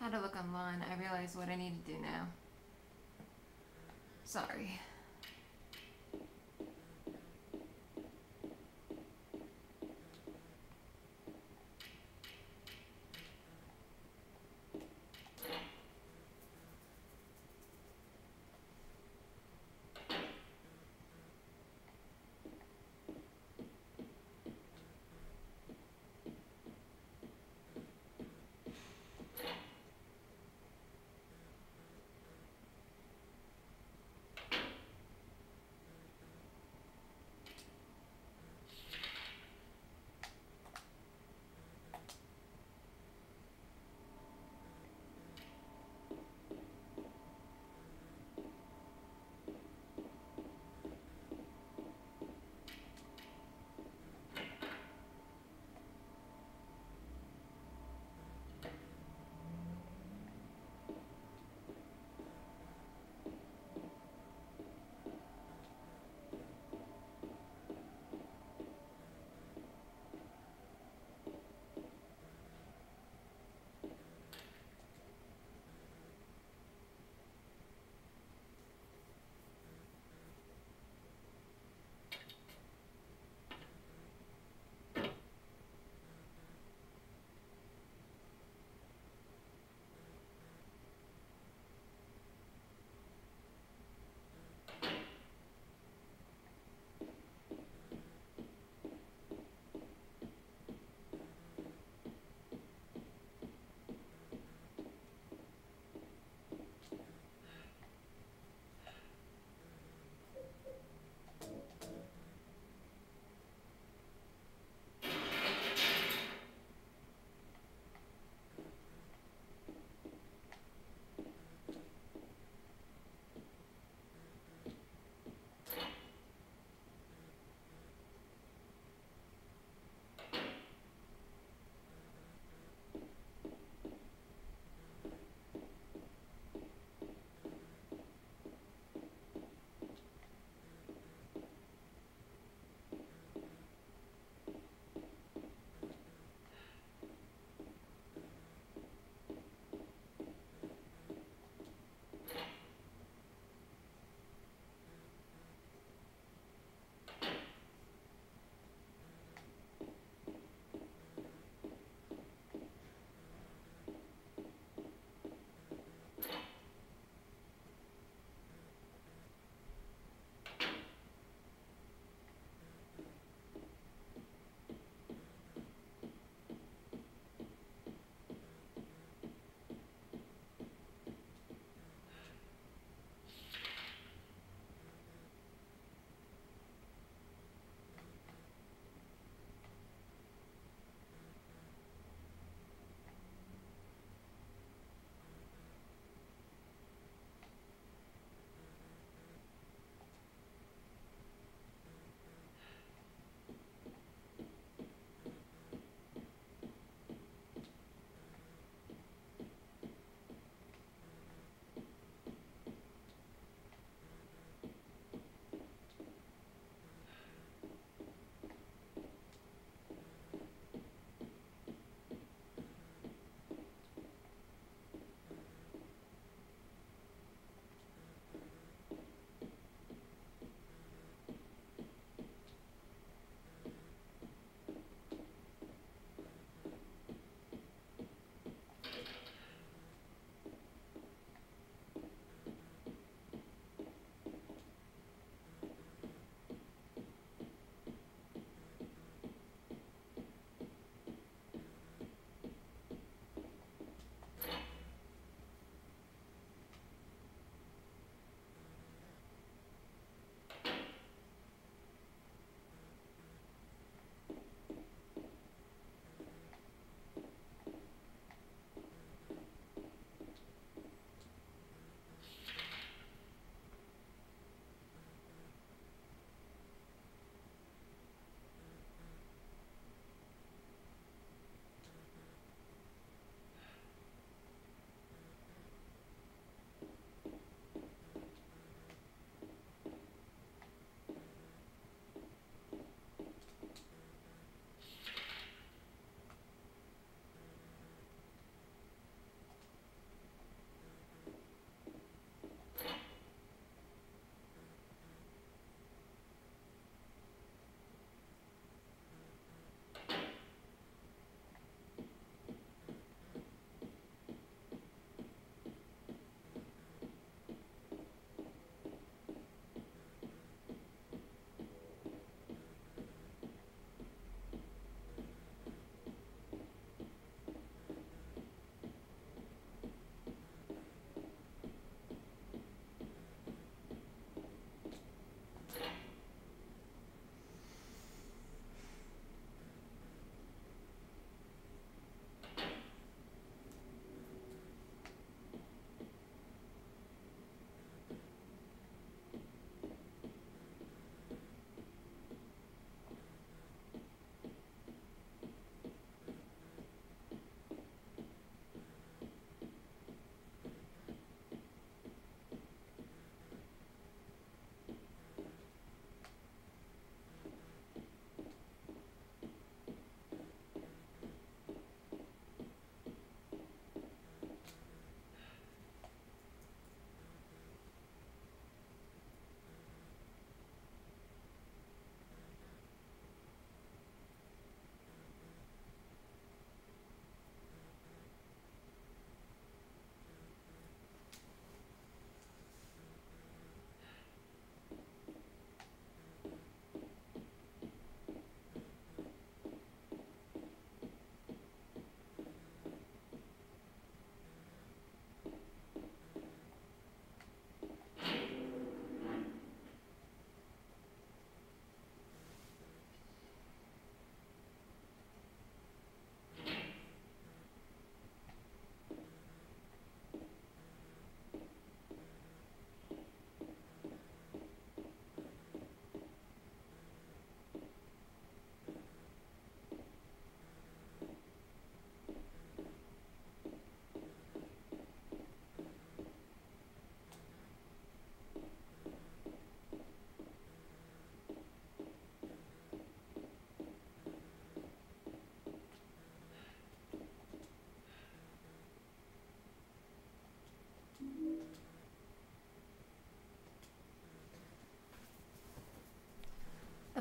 Had to look online. I realized what I need to do now. Sorry.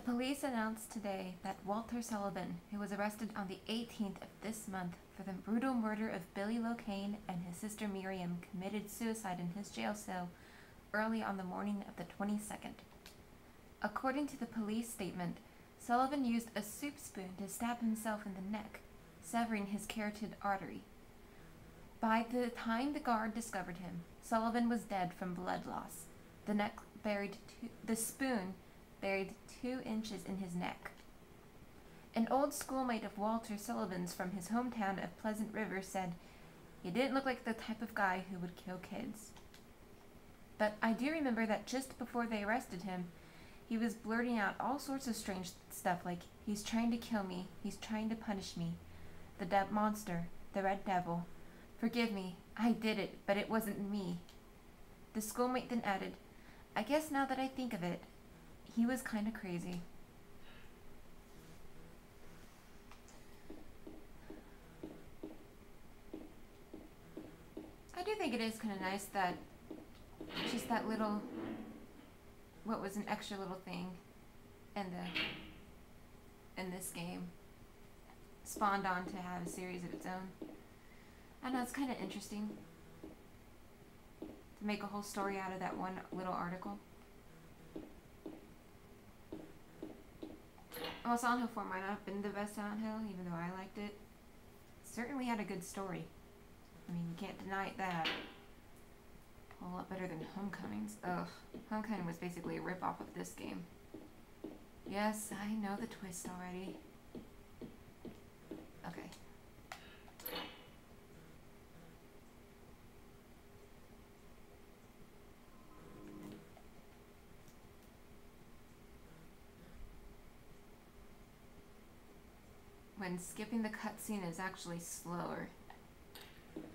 police announced today that Walter Sullivan, who was arrested on the 18th of this month for the brutal murder of Billy Locane and his sister Miriam, committed suicide in his jail cell early on the morning of the 22nd. According to the police statement, Sullivan used a soup spoon to stab himself in the neck, severing his carotid artery. By the time the guard discovered him, Sullivan was dead from blood loss. The spoon buried 2 inches in his neck. An old schoolmate of Walter Sullivan's from his hometown of Pleasant River said he didn't look like the type of guy who would kill kids. But I do remember that just before they arrested him, he was blurting out all sorts of strange stuff like, he's trying to kill me, he's trying to punish me, the monster, the red devil. Forgive me, I did it, but it wasn't me. The schoolmate then added, I guess now that I think of it, he was kind of crazy. I do think it is kind of nice that just that little, what was an extra little thing in this game spawned on to have a series of its own. I know, it's kind of interesting to make a whole story out of that one little article. Well, Silent Hill 4 might not have been the best Silent Hill, even though I liked it. It certainly had a good story. I mean, you can't deny that. A whole lot better than Homecoming's. Ugh. Homecoming was basically a rip-off of this game. Yes, I know the twist already. Okay. When skipping the cutscene is actually slower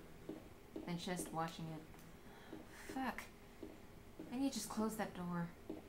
than just watching it. Fuck. I need to just close that door.